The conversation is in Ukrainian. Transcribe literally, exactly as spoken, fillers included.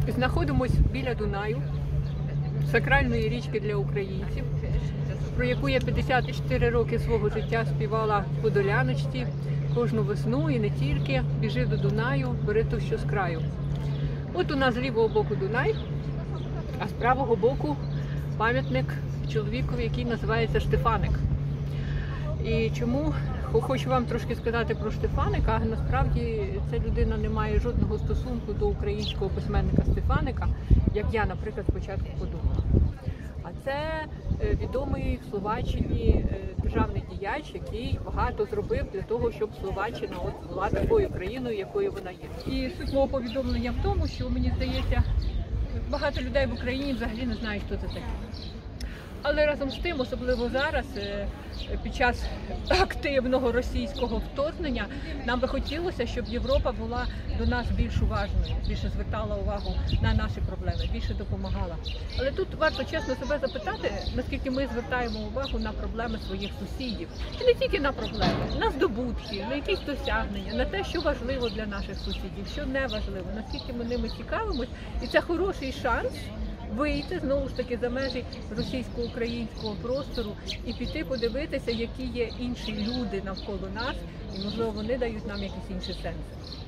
Знаходимось біля Дунаю, сакральної річки для українців, про яку я п'ятдесят чотири роки свого життя співала в Подоляночці кожну весну і не тільки. Біжи до Дунаю, бери ту, що з краю. От у нас з лівого боку Дунай, а з правого боку пам'ятник чоловікові, який називається Штефаник. І чому хочу вам трошки сказати про Штефаника, насправді ця людина не має жодного стосунку до українського письменника Стефаника, як я, наприклад, спочатку подумала. А це відомий в Словаччині державний діяч, який багато зробив для того, щоб Словаччина от була такою країною, якою вона є. І суть мого повідомлення в тому, що, мені здається, багато людей в Україні взагалі не знають, хто це такий. Але разом з тим, особливо зараз, під час активного російського вторгнення, нам би хотілося, щоб Європа була до нас більш уважною, більше звертала увагу на наші проблеми, більше допомагала. Але тут варто чесно себе запитати, наскільки ми звертаємо увагу на проблеми своїх сусідів. І не тільки на проблеми, на здобутки, на якісь досягнення, на те, що важливо для наших сусідів, що не важливо, наскільки ми ними цікавимось. І це хороший шанс вийти, знову ж таки, за межі російсько-українського простору і піти подивитися, які є інші люди навколо нас, і, можливо, вони дають нам якісь інші сенси.